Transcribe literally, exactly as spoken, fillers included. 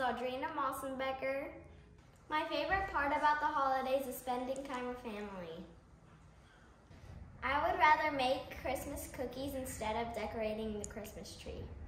Audrina Mossembekker. My favorite part about the holidays is spending time with family. I would rather make Christmas cookies instead of decorating the Christmas tree.